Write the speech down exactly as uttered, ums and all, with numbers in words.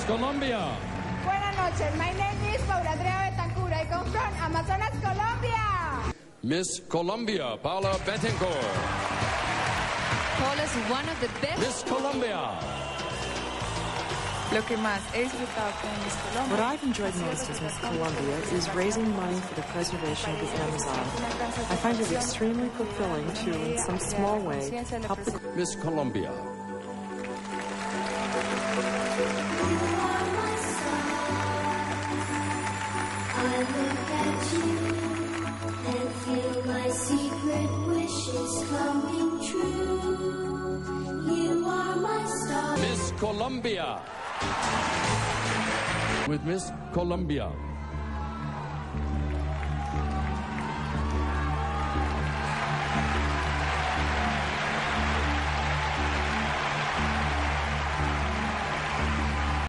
Colombia. Buenas noches. My name is Paula Andrea Betancourt. I come from Amazonas, Colombia. Miss Colombia, Paula Betancourt. Paula is one of the best. Miss Colombia. Lo que más he disfrutado con Miss Colombia. What I've enjoyed most as Miss Colombia is raising money for the preservation of the Amazon. I find it extremely fulfilling to, in some small way, help the... Miss Colombia. I look at you and feel my secret wishes coming true. You are my star. Miss Colombia. With Miss Colombia.